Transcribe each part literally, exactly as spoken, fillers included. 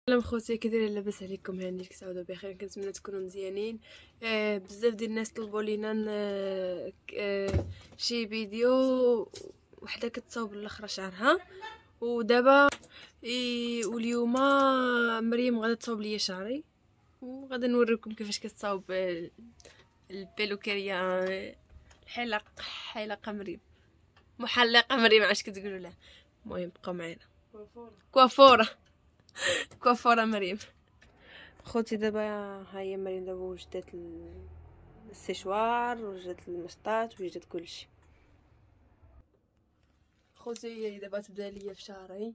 سلام خوتي، كي دايرين؟ لاباس عليكم؟ هانيك تعاودوا بخير، كنتمنى تكونوا مزيانين. آه بزاف ديال الناس طلبوا لينا آه آه شي فيديو وحده كتصاوب الاخرى شعرها، ودابا واليوم مريم غادا تصاوب ليا شعري، وغادا نوريكم كيفاش كتصاوب البيلوكاريه الحلاق حلاقه مريم محلقه مريم، عاش كتقولوا لها. المهم بقاو معنا. كوافوره كوافوره مريم. خوتي دابا هاهي مريم دابا وجدات السيشوار وجدات المشطات وجدات كلشي. خوتي دابا تبدا ليا في شعري.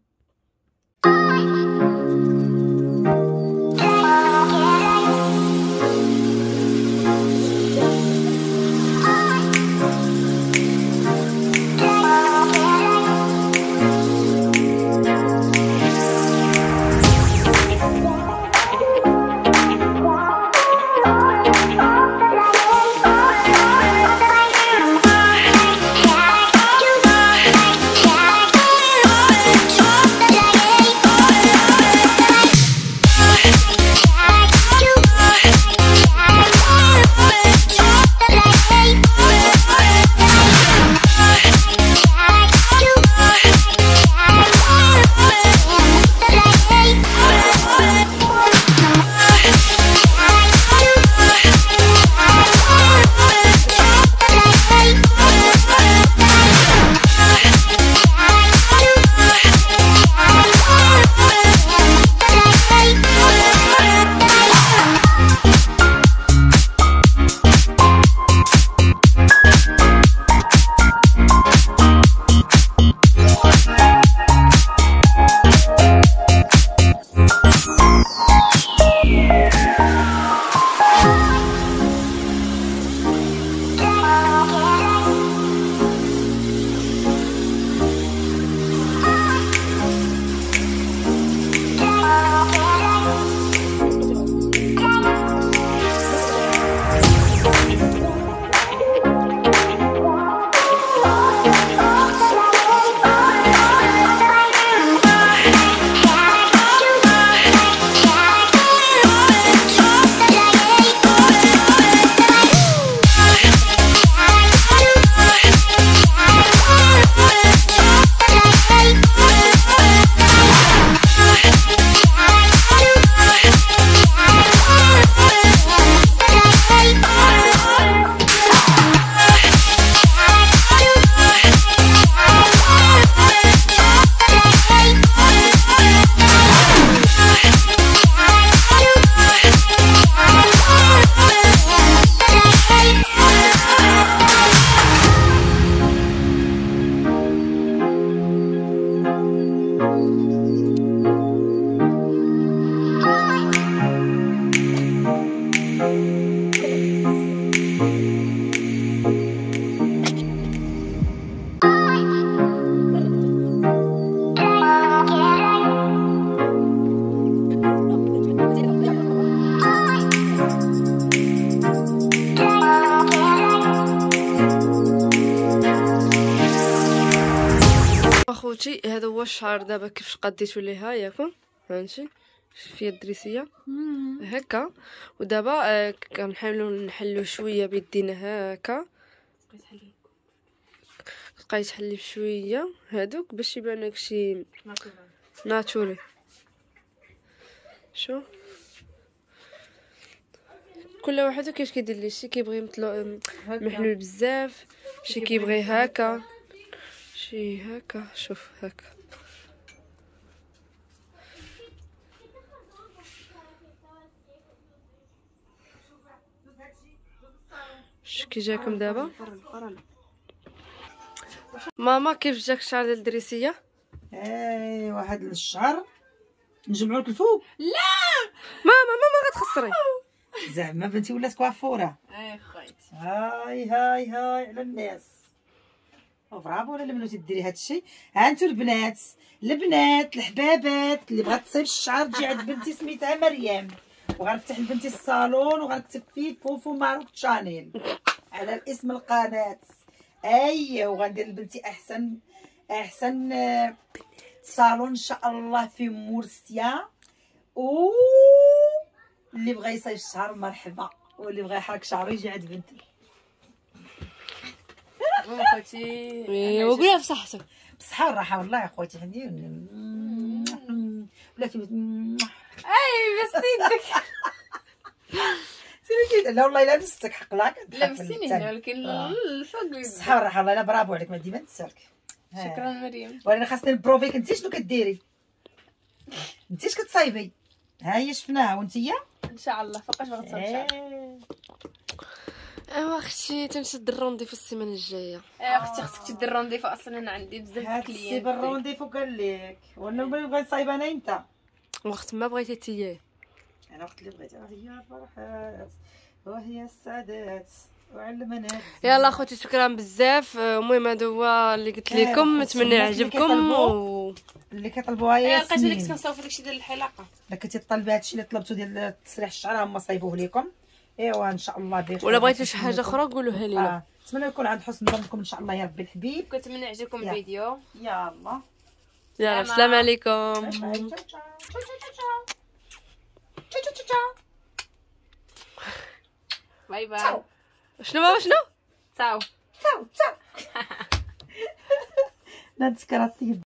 اخوتي هذا هو الشعر دابا كيفاش قديتو ليها ياكم، فهمتي فيها الدريسيه هكا. ودابا آه كنحاولوا نحلو شويه بيدينا هكا، بقيت تحلي بشويه هادوك باش يبان لك شي ناتوري. شوف كل واحد كيفاش كيدير لي، شي كيبغي مطلو محلول بزاف، شي كيبغي هكا، شي هكا. شوف هكا شو كي جاكم دابا. ماما كيف جاك الشعر ديال الدريسيه؟ اي واحد الشهر نجمعوا لك الفوق. لا ماما ماما غتخسري زعما بنتي ولات كوافوره. اي خويتي هاي هاي هاي على الناس. برافو ولا بنوتي ديري هادشي. ها انتو البنات البنات الحبابات اللي بغات تصيب الشعر تجي عند بنتي سميتها مريم، وغنفتح لبنتي الصالون وغنكتب فيه فوفو ماروك شانيل على الاسم القناه. اييه وغندير لبنتي احسن احسن صالون ان شاء الله في مورسيا او اللي بغى يصيف الشهر مرحبا، واللي بغى يحرك شعرو يجي عند بنتي. خوتي وقولها بصحتك بصحة والراحة والله يا خوتي عندي ولكن اي بس يدك سيري لا والله لا بستك حق لاك لبسيني هنا ولكن الفوق بصحة والراحة والله لا برافو عليك ما ديما نسالك. شكرا مريم. وانا خاصني نبروفيك انت شنو كديري، انت اش كتصايبي. ها هي شفناها وانتيا ان شاء الله فوقاش باغا تصاوب شعرك. ايوا اختي تمشي دير رونديفو السيمانه الجايه. ايه اختي خصك تدير رونديفو، اصلا انا عندي بزاف هاد د السي الكليانت. بالرونديفو قال لك وانا بغي نصايب انا انت وقت ما بغيتي تياه انا وقت اللي بغيتي. هي الفرحات وهي السعادات وعلمنا. يلا اخوتي شكرا بزاف. المهم هذا هو اللي قلت لكم، نتمنى يعجبكم و... اللي كيطلبوها هي ايه لقيت لك سنين. كنصاوب داكشي ديال الحلاقه. الا كنتي طالبه هادشي اللي طلبتو ديال تسريح الشعر هما صايبوه لكم. ايوا ان شاء الله بخير. ولا بغيتي شي حاجه اخرى قولوها لينا. آه. نتمنى يكون عند حسن ظنكم ان شاء الله يا ربي الحبيب. كنتمنى يعجبكم يلا. الفيديو. يلا يلا السلام عليكم. باي باي. تشاو تشاو تشاو تشاو تشاو تشاو تشاو. باي باي. شنو بابا شنو تاو تشاو تشاو. لا تذكر السيد